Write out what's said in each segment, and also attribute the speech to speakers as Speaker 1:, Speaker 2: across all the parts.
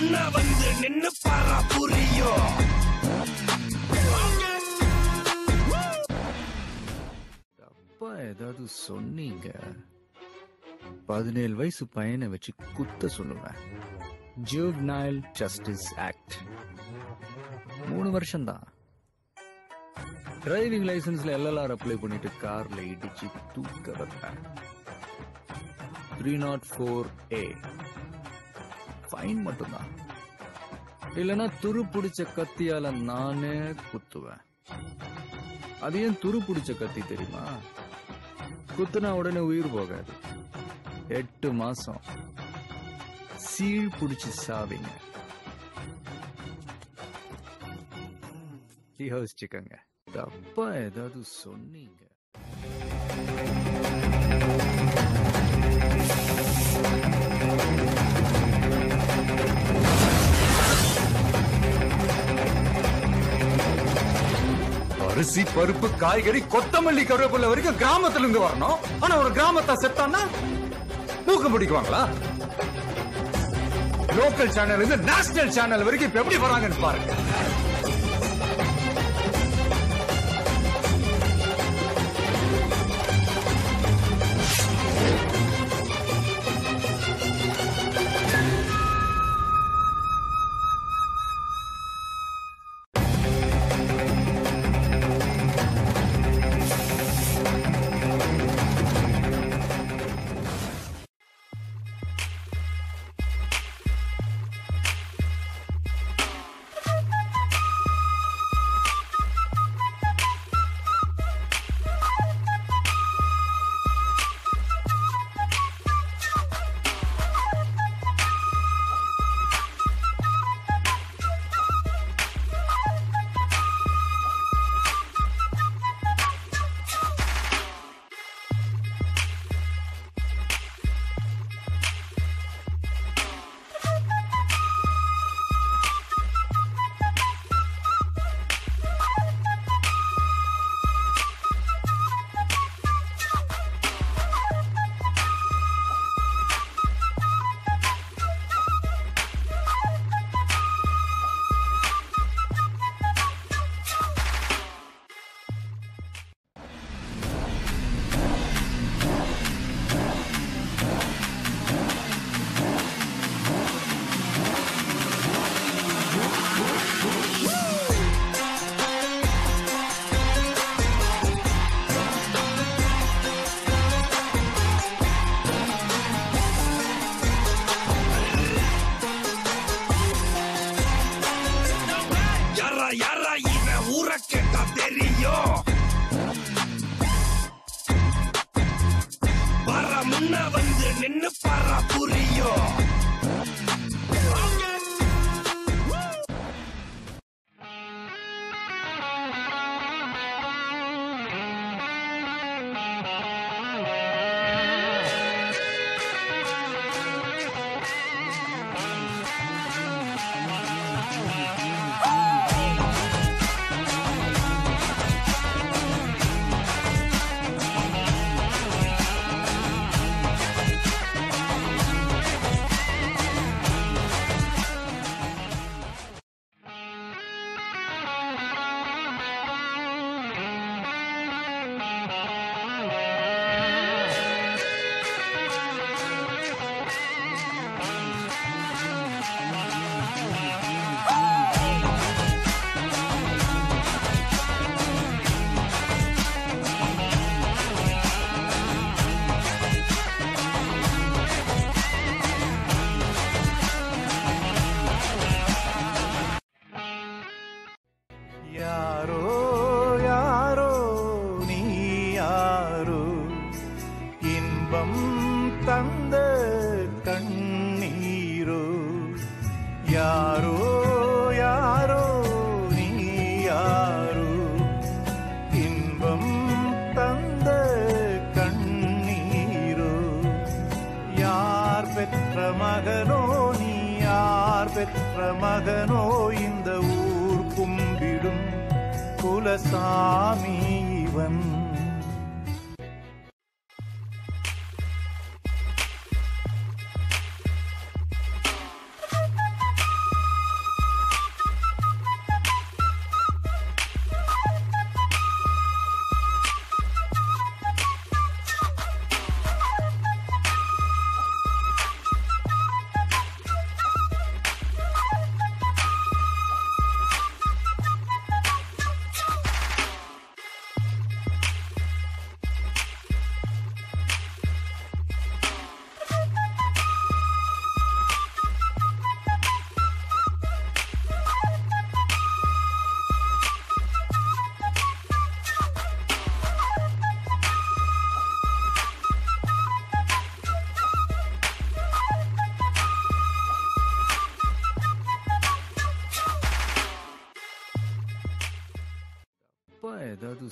Speaker 1: முன்ன வந்து நின்னு பாரா புரியும்.
Speaker 2: அப்பா ஏதாவது சொன்னீங்க, 17 வயசு பையனை வச்சு குத்த சொல்லுவேன். ஜுவனைல் ஜஸ்டிஸ் ஆக்ட் 3 வருஷம்தான். டிரைவிங் லைசன்ஸ்ல LLR அப்ளை பண்ணிட்டு கார்ல இடிச்சு தூக்க வைப்பேன். 304A ஃபைன் மட்டும்தான். இல்லைன்னா துரு பிடிச்ச கத்தியால நானே குத்துவேன். அது ஏன் துரு பிடிச்ச கத்தி தெரியுமா? குத்துனா உடனே உயிர் போகாது. 8 மாசம் சீழ் பிடிச்சு சாவிங்க. யோசிச்சுக்கங்க. தப்பா ஏதாவது சொன்னீங்க.
Speaker 3: அரிசி பருப்பு காய்கறி கொத்தமல்லி கருவேப்பிலை வரைக்கும் கிராமத்துல இருந்து வரணும். ஆனா ஒரு கிராமத்தை செத்தான்னா மூக்க பிடிக்குவாங்களா? லோக்கல் சேனல் இருந்து நேஷனல் சேனல் வரைக்கும் இப்ப எப்படி வராங்கன்னு பாருங்க.
Speaker 4: தந்த கண்ணீரோ யாரோ யாரோ நீ யாரோ இன்பம் தந்த கண்ணீரோ யார் பெற்ற மகனோ நீ யார் பெற்ற மகனோ இந்த ஊர் கும்பிடும் குலசாமி இவன்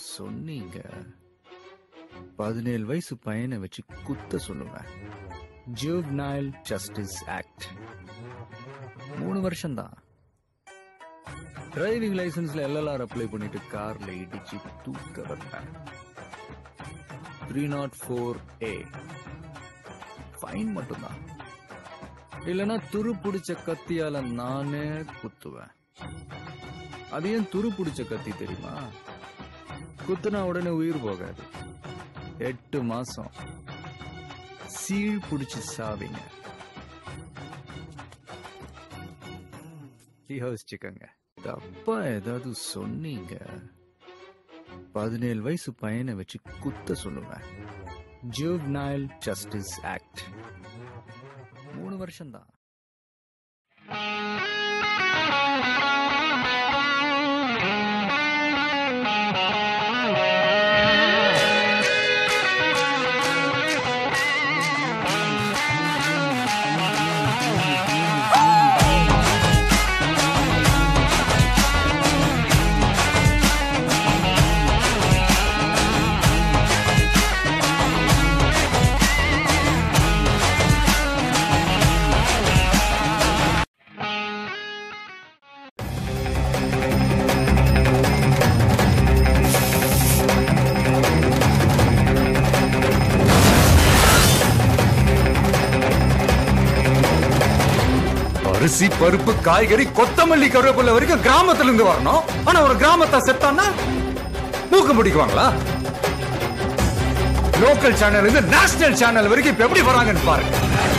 Speaker 2: சொன்னீங்க. 17 வயசு பையனை வச்சு குத்த சொல்லுவேன். Juvenile justice act. 3 வருஷம்தான். டிரைவிங் லைசன்ஸ்ல LLR அப்ளை பண்ணிட்டு கார்ல இடிச்சு தூக்க வந்தேன். 304A ஃபைன் மட்டும்தான். இல்லைன்னா துரு பிடிச்ச கத்தியால நானே குத்துவேன். அது ஏன் துரு பிடிச்ச கத்தி தெரியுமா? குத்துனா உடனே உயிர் போகாது. 8 மாசம் சீழ் பிடிச்சு சாவிங்க. யோசிச்சுக்கங்க. தப்பா ஏதாவது சொன்னீங்க, 17 வயசு பையனை வச்சு குத்த சொல்லுவேன். Juvenile justice act. 3 வருஷம்தான்.
Speaker 3: அரிசி பருப்பு காய்கறி கொத்தமல்லி கருவேப்பிலை வரைக்கும் கிராமத்துல இருந்து வரணும். ஆனா ஒரு கிராமத்தை செத்தான்னா மூக்க முடிக்குவாங்களா? லோக்கல் சேனல் இருந்து நேஷனல் சேனல் வரைக்கும் இப்ப எப்படி வராங்கன்னு பாருங்க.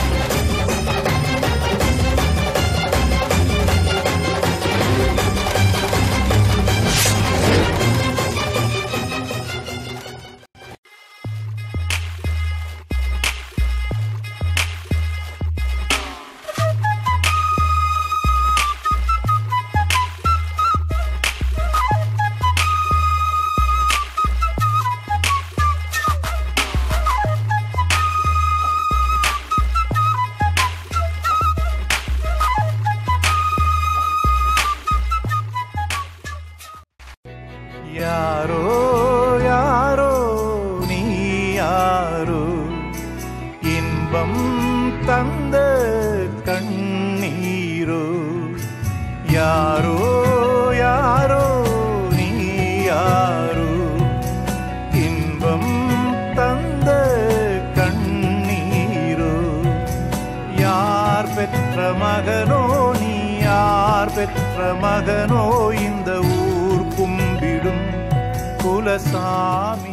Speaker 4: யாரோ யாரோ நீ யாரோ, இன்பம் தந்த கண்ணீரோ. யாரோ யாரோ நீ யாரோ, இன்பம் தந்த கண்ணீரோ. யார் பெற்ற மகனோ நீ, யார் பெற்ற மகனோ இந்த ஊர் கும்பிடும் குலசாமி.